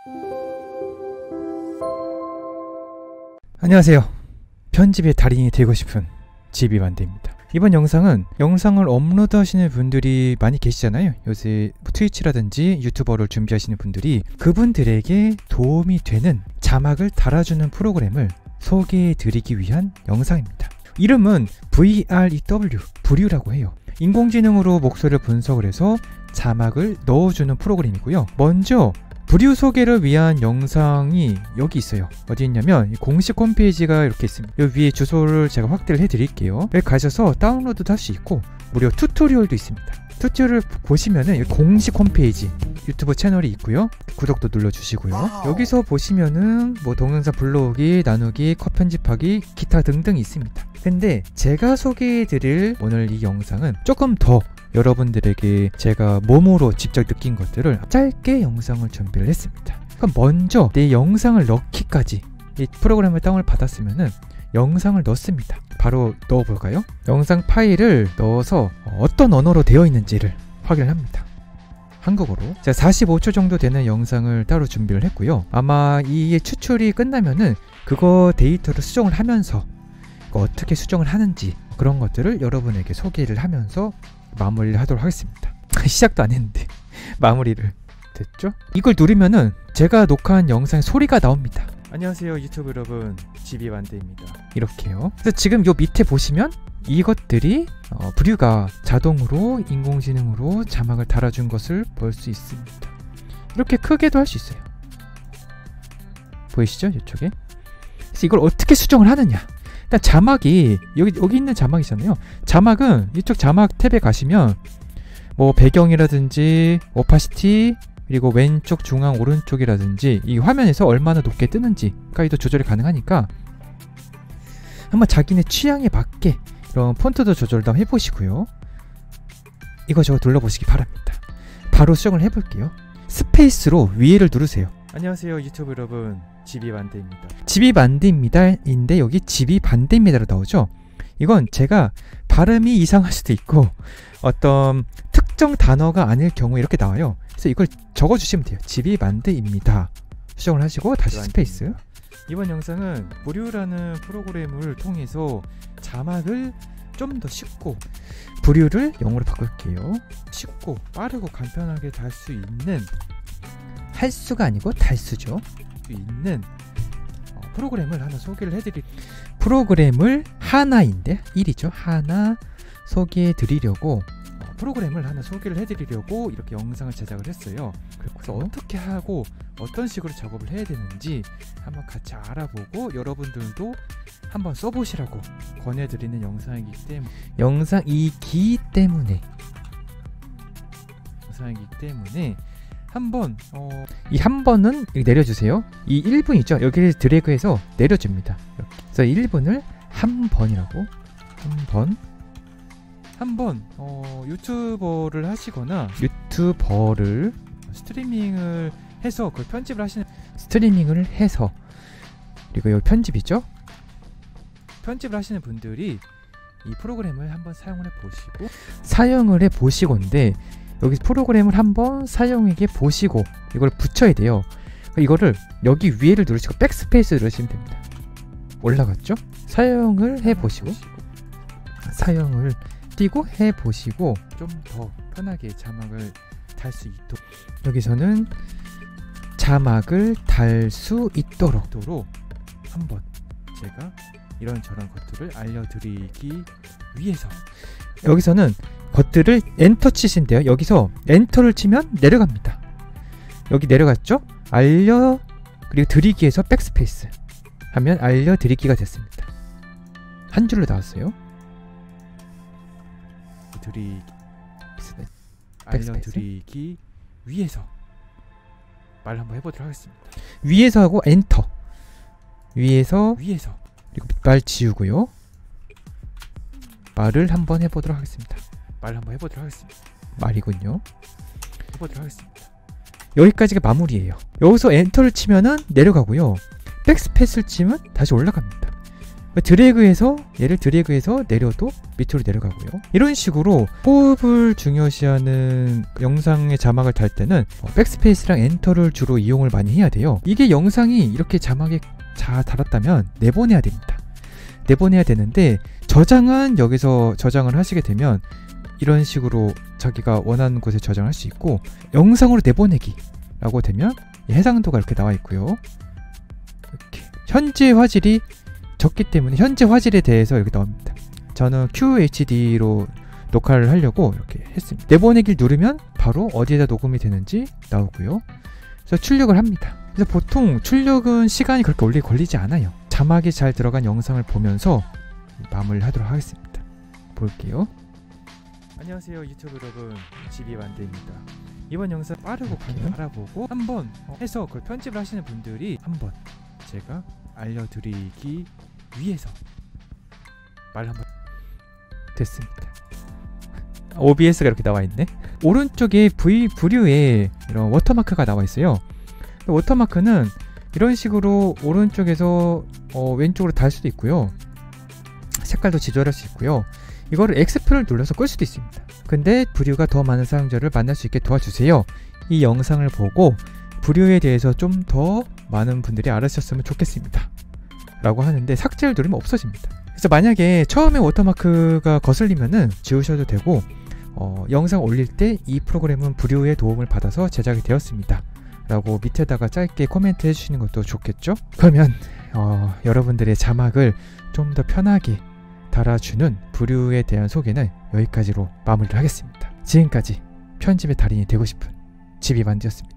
안녕하세요. 편집의 달인이 되고 싶은 GB만드입니다. 이번 영상은 영상을 업로드 하시는 분들이 많이 계시잖아요. 요새 트위치라든지 유튜버를 준비하시는 분들이 그분들에게 도움이 되는 자막을 달아주는 프로그램을 소개해 드리기 위한 영상입니다. 이름은 VREW, 브류라고 해요. 인공지능으로 목소리를 분석을 해서 자막을 넣어주는 프로그램이고요. 먼저 브류 소개를 위한 영상이 여기 있어요. 어디 있냐면 공식 홈페이지가 이렇게 있습니다. 여기 위에 주소를 제가 확대를 해드릴게요. 여기 가셔서 다운로드도 할 수 있고 무료 튜토리얼도 있습니다. 튜토리얼 보시면은 공식 홈페이지 유튜브 채널이 있고요. 구독도 눌러주시고요. 여기서 보시면은 뭐 동영상 불러오기, 나누기, 컷 편집하기, 기타 등등이 있습니다. 근데 제가 소개해드릴 오늘 이 영상은 조금 더 여러분들에게 제가 몸으로 직접 느낀 것들을 짧게 영상을 준비를 했습니다. 그럼 먼저 내 영상을 넣기까지 이 프로그램을 다운을 받았으면은 영상을 넣습니다. 바로 넣어볼까요? 영상 파일을 넣어서 어떤 언어로 되어 있는지를 확인을 합니다. 한국어로. 자, 45초 정도 되는 영상을 따로 준비를 했고요. 아마 이 추출이 끝나면은 그거 데이터를 수정을 하면서 어떻게 수정을 하는지 그런 것들을 여러분에게 소개를 하면서 마무리를 하도록 하겠습니다. 시작도 안 했는데 마무리를 됐죠? 이걸 누르면은 제가 녹화한 영상 소리가 나옵니다. 안녕하세요 유튜브 여러분, GB만드입니다. 이렇게요. 그래서 지금 요 밑에 보시면 이것들이 브류가 자동으로 인공지능으로 자막을 달아준 것을 볼 수 있습니다. 이렇게 크게도 할 수 있어요. 보이시죠? 이쪽에. 그래서 이걸 어떻게 수정을 하느냐, 일단 자막이 여기 있는 자막이잖아요. 자막은 이쪽 자막 탭에 가시면 뭐 배경이라든지 오파시티, 그리고 왼쪽, 중앙, 오른쪽이라든지 이 화면에서 얼마나 높게 뜨는지까지도 조절이 가능하니까 한번 자기네 취향에 맞게 이런 폰트도 조절도 한번 해보시고요. 이거저거 눌러보시기 바랍니다. 바로 수정을 해볼게요. 스페이스로 위에를 누르세요. 안녕하세요 유튜브 여러분, GB만드입니다. GB만드입니다 인데 여기 GB반대입니다로 나오죠. 이건 제가 발음이 이상할 수도 있고 어떤 특정 단어가 아닐 경우에 이렇게 나와요. 그래서 이걸 적어주시면 돼요. GB만드입니다. 수정을 하시고 다시 스페이스. 이번 영상은 브류라는 프로그램을 통해서 자막을 좀 더 쉽고, 브류를 영어로 바꿀게요. 쉽고 빠르고 간편하게 달 수 있는, 할 수가 아니고 달수죠. 있는 프로그램을 하나 소개를 해드릴, 프로그램을 하나인데 1이죠. 하나 소개해 드리려고 프로그램을 하나 소개를 해드리려고 이렇게 영상을 제작을 했어요. 그래서 어떻게 하고 어떤 식으로 작업을 해야 되는지 한번 같이 알아보고 여러분들도 한번 써보시라고 권해드리는 영상이기 때문에 한번 이 한 번은 내려주세요. 이 1분 있죠? 여기를 드래그해서 내려줍니다. 이렇게. 그래서 1분을 한 번이라고, 한 번 유튜버를 하시거나 유튜버를 스트리밍을 해서 그걸 편집을 하시는, 스트리밍을 해서, 그리고 여기 편집이죠? 편집을 하시는 분들이 이 프로그램을 한번 사용을 해 보시고인데 여기 프로그램을 한번 사용해 보시고 이걸 붙여야 돼요. 이거를 여기 위에를 누르시고 백스페이스 누르시면 됩니다. 올라갔죠? 사용을 해 보시고, 사용을 띄고 해 보시고 좀 더 편하게 자막을 달 수 있도록, 여기서는 자막을 달 수 있도록 한번 제가 이런저런 것들을 알려드리기 위해서, 여기서는 것들을 엔터 치신대요. 여기서 엔터를 치면 내려갑니다. 여기 내려갔죠? 그리고 드리기에서 백스페이스 하면 알려드리기가 됐습니다. 한 줄로 나왔어요. 알려드리기 위해서 말 한번 해보도록 하겠습니다. 위에서 하고 엔터, 위에서 그리고 말 지우고요. 말을 한번 해보도록 하겠습니다. 말이군요. 해보도록 하겠습니다. 여기까지가 마무리예요. 여기서 엔터를 치면은 내려가고요. 백스페이스를 치면 다시 올라갑니다. 드래그해서 얘를 드래그해서 내려도 밑으로 내려가고요. 이런 식으로 호흡을 중요시하는 영상의 자막을 달 때는 백스페이스랑 엔터를 주로 이용을 많이 해야 돼요. 이게 영상이 이렇게 자막에 잘 달았다면 내보내야 됩니다. 내보내야 되는데 저장은 여기서 저장을 하시게 되면 이런 식으로 자기가 원하는 곳에 저장할 수 있고, 영상으로 내보내기 라고 되면 해상도가 이렇게 나와 있고요. 이렇게 현재 화질이 적기 때문에 현재 화질에 대해서 이렇게 나옵니다. 저는 QHD로 녹화를 하려고 이렇게 했습니다. 내보내기를 누르면 바로 어디에다 녹음이 되는지 나오고요. 그래서 출력을 합니다. 그래서 보통 출력은 시간이 그렇게 오래 걸리지 않아요. 자막이 잘 들어간 영상을 보면서 마무리하도록 하겠습니다. 볼게요. 안녕하세요 유튜브 여러분, GB만드입니다. 이번 영상 빠르고 알아보고 한번 해서 그걸 편집을 하시는 분들이 한번 제가 알려드리기 위해서 말 한번 됐습니다. OBS가 이렇게 나와 있네. 오른쪽에 부류에 이런 워터마크가 나와 있어요. 워터마크는 이런 식으로 오른쪽에서 왼쪽으로 달 수도 있고요. 색깔도 지조할 수 있고요. 이거를 X표를 눌러서 끌 수도 있습니다. 근데 부류가 더 많은 사용자를 만날 수 있게 도와주세요. 이 영상을 보고 부류에 대해서 좀 더 많은 분들이 알아주셨으면 좋겠습니다 라고 하는데, 삭제를 누르면 없어집니다. 그래서 만약에 처음에 워터마크가 거슬리면은 지우셔도 되고, 영상 올릴 때 이 프로그램은 부류의 도움을 받아서 제작이 되었습니다 라고 밑에다가 짧게 코멘트 해주시는 것도 좋겠죠. 그러면 여러분들의 자막을 좀 더 편하게 달아주는 부류에 대한 소개는 여기까지로 마무리를 하겠습니다. 지금까지 편집의 달인이 되고 싶은 GB만드였습니다.